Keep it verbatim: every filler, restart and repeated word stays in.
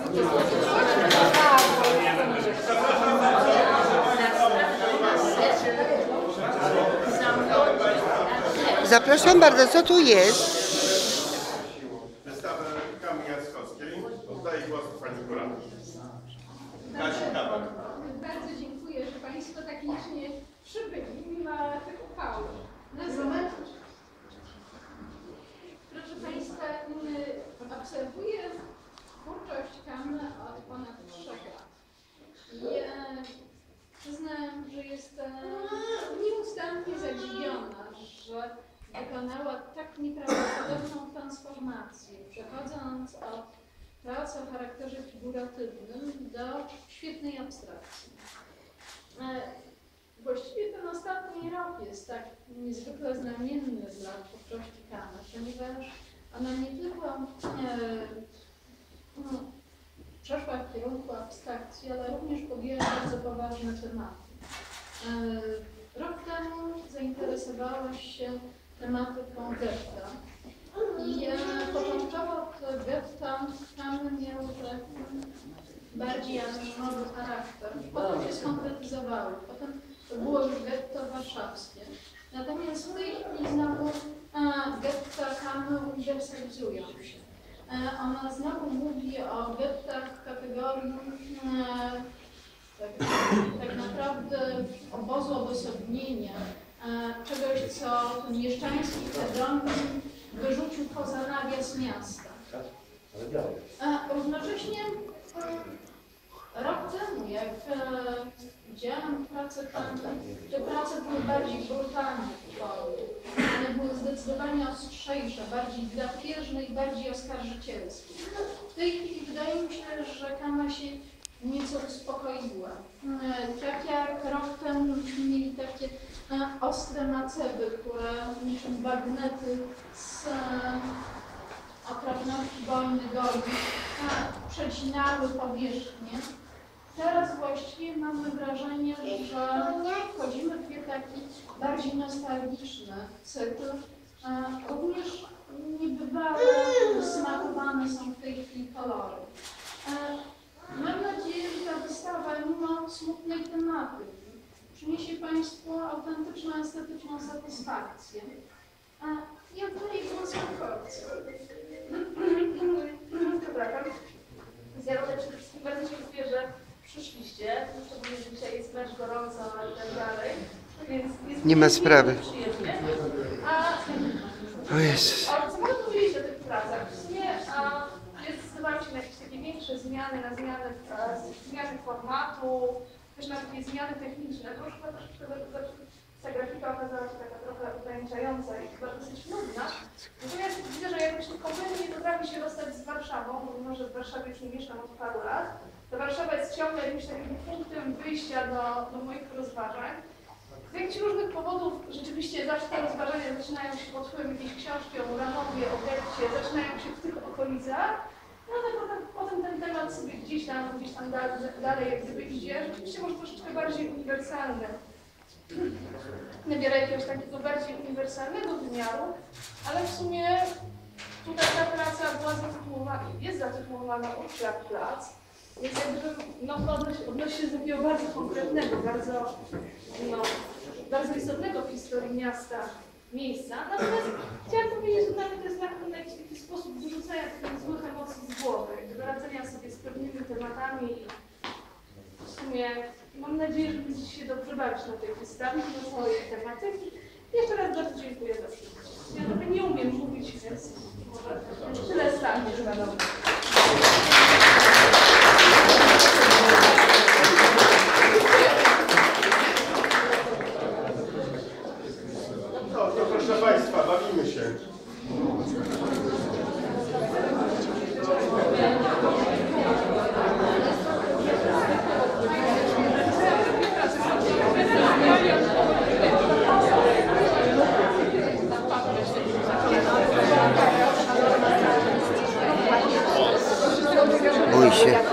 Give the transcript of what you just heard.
Zapraszam bardzo, co tu jest? Wystawę Kamy Jackowskiej. Oddaję głos pani kurator. Kasi Kabak. Bardzo dziękuję, że Państwo tak licznie przybyli mimo tych uchwał. Proszę Państwa, obserwuję twórczość Kamy od ponad trzech lat. I przyznam, że jestem nieustannie zadziwiona, że dokonała tak nieprawdopodobną transformację, przechodząc od pracy o charakterze figuratywnym do świetnej abstrakcji. Właściwie ten ostatni rok jest tak niezwykle znamienny dla twórczości Kamy, ponieważ ona nie tylko e, no, przeszła w kierunku abstrakcji, ale również podjęła bardzo poważne tematy. E, rok temu zainteresowałaś się tematyką getta. I e, początkowo te getta Kamy miały taki bardziej anonimowy charakter. Potem się skonkretyzowały. Potem to było już getto warszawskie. Natomiast w tej chwili znowu a, getta Kamy uniwersalizują się. E, ona znowu mówi o gettach kategorii e, tak, tak naprawdę obozu odosobnienia, e, czegoś, co ten mieszczański hedonizm wyrzucił poza nawias miasta. A równocześnie rok temu, jak e, widziałam pracę Kamy, te prace były bardziej brutalne w formie. One były zdecydowanie ostrzejsze, bardziej drapieżne i bardziej oskarżycielskie. W tej chwili wydaje mi się, że Kama się nieco uspokoiła. E, tak jak rok temu myśmy mieli takie e, ostre maceby, które niczym bagnety z e, okropności wojny Gorli przecinały powierzchnię. Teraz właściwie mamy wrażenie, że wchodzimy w taki bardziej nostalgiczny cykl. Również niebywale smakowane są w tej chwili kolory. Mam nadzieję, że ta wystawa, mimo smutnej tematyki, przyniesie Państwu autentyczną, estetyczną satysfakcję. I oddaję głos wyborcy. Przepraszam. Ja przede wszystkim bardzo dziękuję, że przyszliście. Szczególnie, że dzisiaj jest mecz gorąco i tak dalej. Więc jest nie ma sprawy. Przyjemnie. A, o Jezus. a co mogę powiedzieć o tych pracach? W sumie a, jest zdecydowałam się na jakieś takie większe zmiany, na zmiany, a, zmiany formatu, też na takie zmiany techniczne. To już chyba troszeczkę ta grafika okazała się taka trochę ograniczająca i chyba dosyć nudna. Natomiast widzę, że jakoś kompletnie nie potrafi się rozstać z Warszawą, mimo że w Warszawie już nie mieszkam od paru lat. Ta Warszawa jest ciągle jakimś takim punktem wyjścia do, do moich rozważań. Z jakichś różnych powodów rzeczywiście zawsze te rozważania zaczynają się pod wpływem jakiejś książki o Muranowie, o getcie, zaczynają się w tych okolicach. No ale potem, potem ten temat sobie gdzieś tam, gdzieś tam dalej, dalej jak gdyby idzie, rzeczywiście może troszeczkę bardziej uniwersalny. Nabiera jakiegoś takiego bardziej uniwersalnego wymiaru, ale w sumie tutaj ta praca była zatytułowana, jest zatytułowana Urszula Plac. Jest jakby, no odnosi, odnosi się do takiego bardzo konkretnego, bardzo, no, bardzo istotnego w historii miasta miejsca. Natomiast chciałam powiedzieć, że dla mnie to jest na jakiś taki sposób wyrzucania tych złych emocji z głowy, do radzenia sobie z pewnymi tematami. W sumie mam nadzieję, że będziecie się dobrze bawić na tej wystawie, na swojej tematyki. Jeszcze raz bardzo dziękuję za przybycie. Ja trochę nie umiem mówić, więc może tyle starczy chyba dobrze. No to proszę Państwa, bawimy się. Bój się.